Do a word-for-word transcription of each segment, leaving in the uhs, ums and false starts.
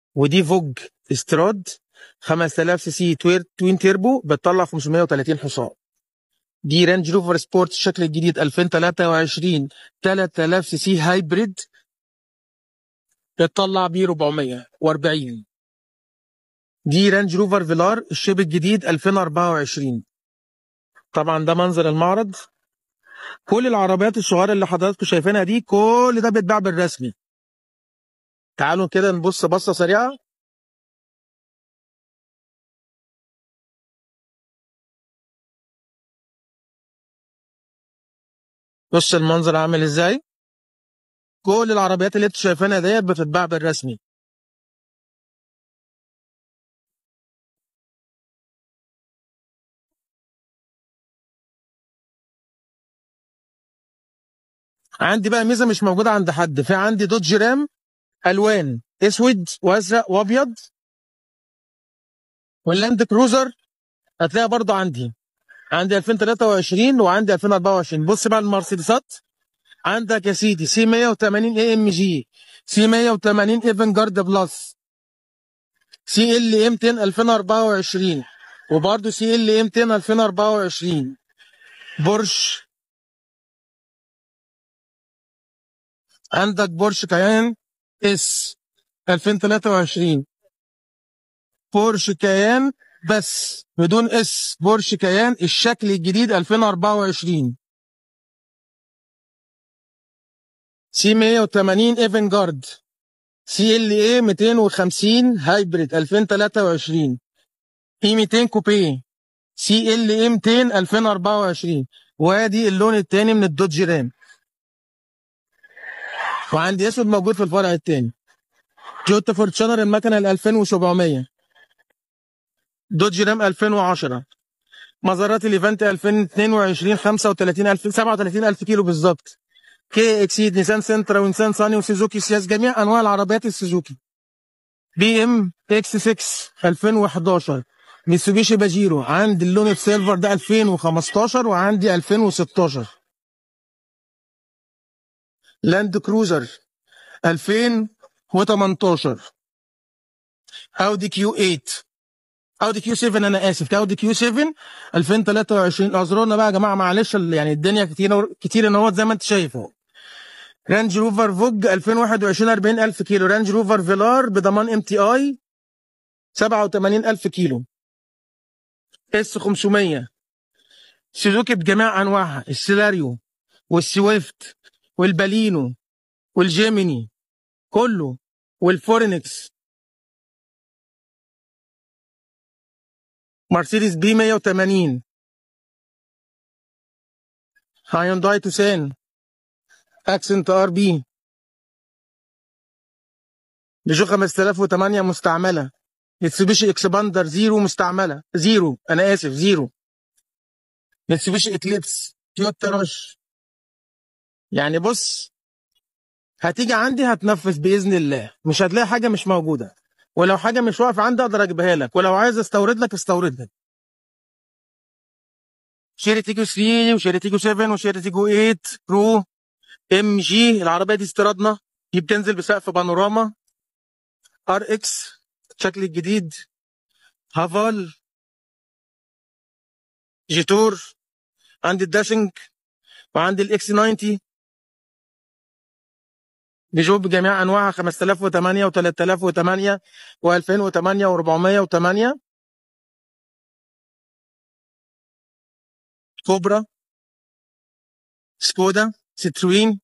ودي فوج استراد خمسة آلاف سي سي توين تيربو بتطلع خمسمية وتلاتين حصان. دي رانج روفر سبورت الشكل الجديد ألفين وتلاتة وعشرين تلاتة آلاف سي سي هايبريد بتطلع بيه أربعمية وأربعين. دي رانج روفر فيلار الشيب الجديد ألفين وأربعة وعشرين. طبعا ده منظر المعرض. كل العربيات الصغيره اللي حضراتكم شايفينها دي كل ده بيتباع بالرسمي. تعالوا كده نبص بصه سريعه. بص المنظر عامل ازاي. كل العربيات اللي انتوا شايفينها ديت بتتباع بالرسمي. عندي بقى ميزه مش موجوده عند حد. في عندي دوج رام الوان اسود وازرق وابيض. واللاند كروزر هتلاقيها برضه عندي. عندي ألفين وتلاتة وعشرين وعندي ألفين وأربعة وعشرين. بص بقى المرسيدسات. عندك يا سيدي سي مية وتمانين اي ام جي، سي مية وتمانين ايفن جارد بلس، سي ال اي ميتين ألفين وأربعة وعشرين، وبرده سي ال اي ميتين ألفين وأربعة وعشرين. بورش. عندك بورش كيان اس ألفين وتلاتة وعشرين. بورش كيان بس بدون اس. بورش كيان الشكل الجديد ألفين وأربعة وعشرين. سي مية وتمانين ايفن جارد، سي ال اي ميتين وخمسين هايبريد ألفين وتلاتة وعشرين، اي ميتين كوبيه، سي ال اي ميتين ألفين وأربعة وعشرين. وادي اللون الثاني من الدوج رام. وعندي اسود موجود في الفرع الثاني. تويوتا فورتشنر المكنه ال ألفين وسبعمية. دوج رام ألفين وعشرة. مزارات الايفنت ألفين واتنين وعشرين خمسة وتلاتين ألف سبعة وتلاتين ألف كيلو بالظبط. كي اكسيد، نيسان سنترا، ونيسان صاني، وسوزوكي سياس، جميع انواع العربيات السوزوكي. بي ام اكس ستة ألفين وحداشر. ميتسوبيشي باجيرو. عندي اللون السيلفر ده ألفين وخمستاشر وعندي ألفين وستاشر. لاند كروزر ألفين وتمنتاشر. اودي كيو تمانية. اودي كيو سبعة انا اسف. اودي كيو سبعة ألفين وتلاتة وعشرين. اعذرونا بقى يا جماعه معلش يعني الدنيا كتير كتير ان هو زي ما انت شايف اهو. رانج روفر فوج ألفين وواحد وعشرين أربعين ألف كيلو. رانج روفر فيلار بضمان ام تي اي سبعة وتمانين ألف كيلو. اس خمسمية. سوزوكي بجميع انواعها، السيلاريو والسويفت والبالينو والجيميني كله، والفورينكس. مرسيدس بي مية وتمانين. هايونداي توسان، اكسنت ار بي، بيجو خمسة آلاف وتمانية مستعمله، ميتسوبيشي اكسباندر زيرو مستعمله زيرو انا اسف زيرو، ميتسوبيشي اكليبس، تويوتا رش. يعني بص هتيجي عندي هتنفذ باذن الله، مش هتلاقي حاجه مش موجوده. ولو حاجه مش واقفه عندي اقدر اجيبها لك، ولو عايز استورد لك استورد لك. شيري تيجو تلاتة وشيري تيجو سبعة وشيري تيجو تمانية برو ام جي. العربيه دي استيرادنا، دي بتنزل بسقف بانوراما. ار اكس الشكل الجديد. هافال، جيتور. عندي الداشنج وعندي الاكس تسعين. بيجو بجميع انواعها خمسة آلاف وتمانية وتلاتة آلاف وتمانية وألفين وتمانية وأربعمية وتمانية. كوبرا، سكودا، ستروين،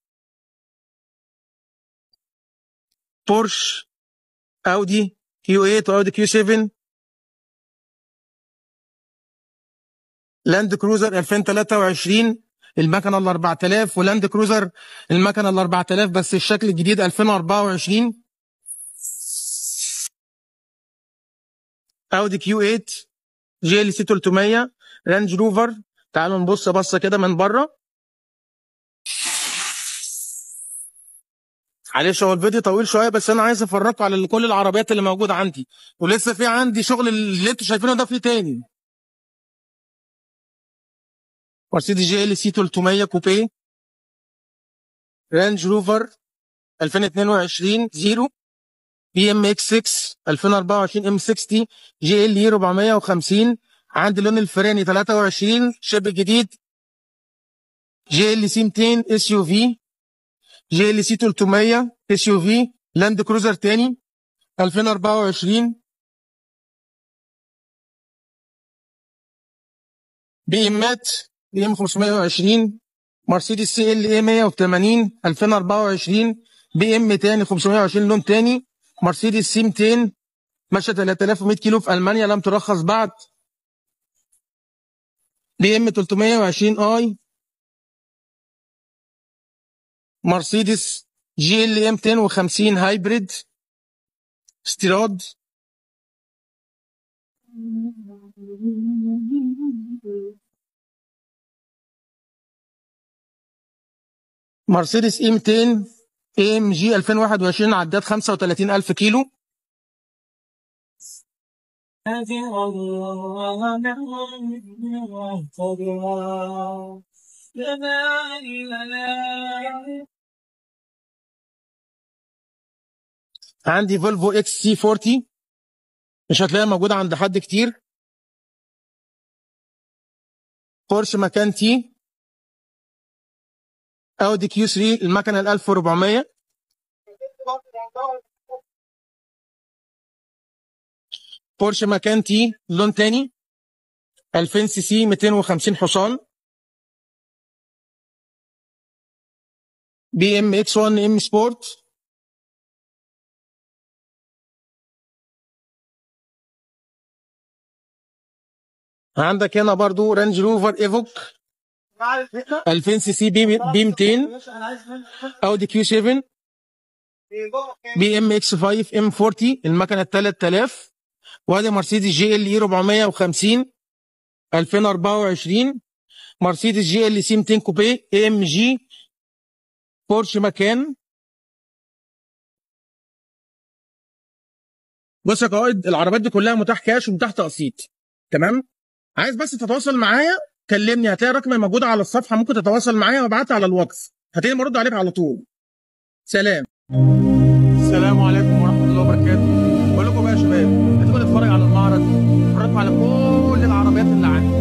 بورش، اودي كيو تمانية واودي كيو سبعة. لاند كروزر ألفين وتلاتة وعشرين المكنه ال أربعة آلاف، ولاند كروزر المكنه ال أربعة آلاف بس الشكل الجديد ألفين وأربعة وعشرين. اودي كيو تمانية، جي ال سي تلتمية، رانج روفر. تعالوا نبص بصه كده من بره. معلش هو الفيديو طويل شويه بس انا عايز افرجكم على كل العربيات اللي موجوده عندي، ولسه في عندي شغل اللي انتوا شايفينه ده في تاني. مرسيدس جي ال سي تلتمية كوبيه، رانج روفر ألفين واتنين وعشرين زيرو، بي ام اكس ستة ألفين وأربعة وعشرين ام ستين جي ال اي أربعمية وخمسين. عندي اللون الفراني تلاتة وعشرين شبه جديد. جي ال سي ميتين اس يو في. جي ال سي تلتمية اس يو في لاند كروزر تاني ألفين وأربعة وعشرين. بي امات بي ام خمسمية وعشرين. مرسيدس سي ال اي مية وتمانين ألفين وأربعة وعشرين. بي ام تاني خمسمية وعشرين لون تاني. مرسيدس سي ميتين ماشيه تلاتة آلاف ومية كيلو في المانيا لم ترخص بعد. بي ام تلتمية وعشرين اي. مرسيدس جي ال اي ميتين وخمسين هايبريد استيراد. مرسيدس اي ميتين اي ام جي ألفين وواحد وعشرين عداد خمسة وتلاتين ألف كيلو. عندي فولفو اكس سي أربعين مش هتلاقيها موجوده عند حد كتير. بورش مكان تي. اودي كيو تلاتة المكنه ال ألف وأربعمية. بورش مكان تي لون تاني ألفين سي سي ميتين وخمسين حصان. بي ام اكس واحد ام سبورت. عندك هنا برضو رانج روفر ايفوك ألفين سي سي بي بي ميتين. اودي كيو سبعة. بي ام اكس خمسة ام أربعين المكنه تلاتة آلاف. وادي مرسيدس جي ال اي أربعمية وخمسين ألفين وأربعة وعشرين. مرسيدس جي ال سي ميتين كوبيه اي ام جي. بورش مكان. بص يا قائد العربيات دي كلها متاح كاش ومتاح تقسيط. تمام. عايز بس تتواصل معايا كلمني هتلاقي الرقم موجود على الصفحه ممكن تتواصل معايا وابعت على الواتس هتلاقيني برد عليك على طول. سلام. السلام عليكم ورحمه الله وبركاته. بقول لكم بقى يا شباب هتيجوا نتفرج على المعرض نتفرج على كل العربيات اللي عندي.